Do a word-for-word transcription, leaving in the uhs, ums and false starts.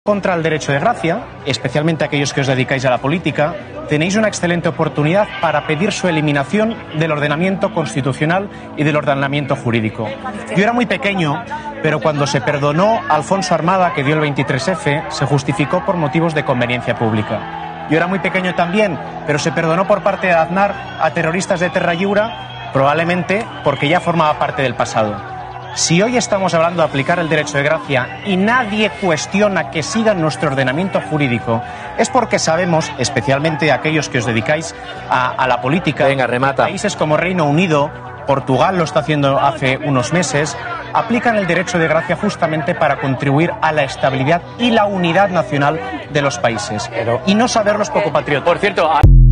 Contra el derecho de gracia, especialmente aquellos que os dedicáis a la política, tenéis una excelente oportunidad para pedir su eliminación del ordenamiento constitucional y del ordenamiento jurídico. Yo era muy pequeño, pero cuando se perdonó a Alfonso Armada, que dio el veintitrés efe, se justificó por motivos de conveniencia pública. Yo era muy pequeño también, pero se perdonó por parte de Aznar a terroristas de Terra Lliure, probablemente porque ya formaba parte del pasado. Si hoy estamos hablando de aplicar el derecho de gracia y nadie cuestiona que siga nuestro ordenamiento jurídico, es porque sabemos, especialmente aquellos que os dedicáis a, a la política, Venga, remata. países como Reino Unido, Portugal lo está haciendo hace unos meses, aplican el derecho de gracia justamente para contribuir a la estabilidad y la unidad nacional de los países. Pero... y no saberlos poco patriotas. Por cierto...